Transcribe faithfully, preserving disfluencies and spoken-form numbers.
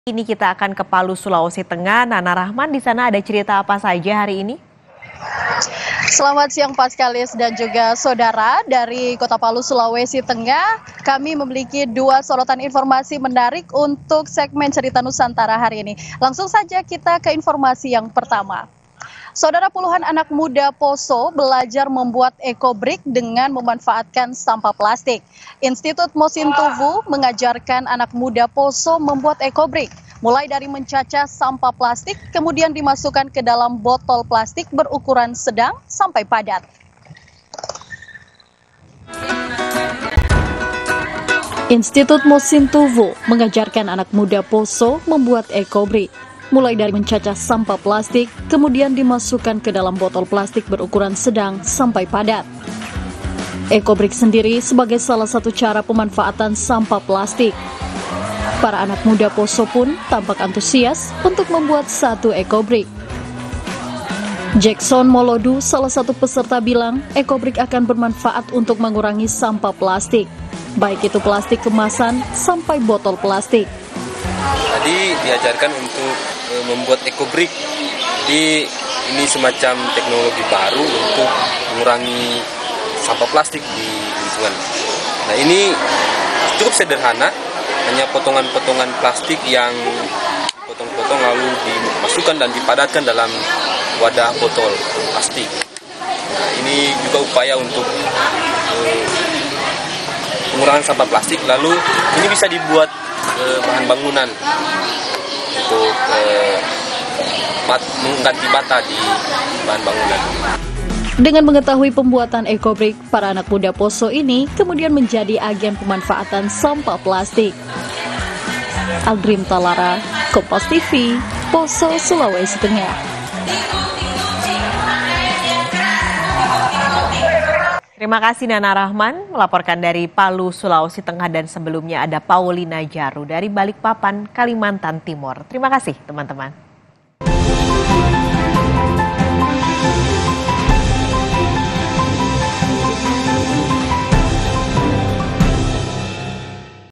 Ini kita akan ke Palu, Sulawesi Tengah. Nana Rahman, di sana ada cerita apa saja hari ini? Selamat siang Paskalis dan juga saudara dari Kota Palu, Sulawesi Tengah. Kami memiliki dua sorotan informasi menarik untuk segmen Cerita Nusantara hari ini. Langsung saja kita ke informasi yang pertama. Saudara, puluhan anak muda Poso belajar membuat ekobrik dengan memanfaatkan sampah plastik. Institut Mosintowo mengajarkan anak muda Poso membuat ekobrik, mulai dari mencacah sampah plastik, kemudian dimasukkan ke dalam botol plastik berukuran sedang sampai padat. Institut Mosintowo mengajarkan anak muda Poso membuat ekobrik, mulai dari mencacah sampah plastik, kemudian dimasukkan ke dalam botol plastik berukuran sedang sampai padat. Ekobrik sendiri sebagai salah satu cara pemanfaatan sampah plastik. Para anak muda Poso pun tampak antusias untuk membuat satu ekobrik. Jackson Molodu, salah satu peserta, bilang ekobrik akan bermanfaat untuk mengurangi sampah plastik, baik itu plastik kemasan sampai botol plastik. Tadi diajarkan untuk e, membuat ekobrik. Jadi ini semacam teknologi baru untuk mengurangi sampah plastik di lingkungan. Nah, ini cukup sederhana, hanya potongan-potongan plastik yang dipotong-potong lalu dimasukkan dan dipadatkan dalam wadah botol plastik. Nah, ini juga upaya untuk e, pengurangan sampah plastik. Lalu ini bisa dibuat bahan bangunan untuk eh, bat, mengganti bata di bahan bangunan. Dengan mengetahui pembuatan ekobrik, para anak muda Poso ini kemudian menjadi agen pemanfaatan sampah plastik. Aldrim Talara, Kompas T V, Poso, Sulawesi Tengah. Terima kasih Nana Rahman melaporkan dari Palu, Sulawesi Tengah, dan sebelumnya ada Paulina Jaru dari Balikpapan, Kalimantan Timur. Terima kasih teman-teman.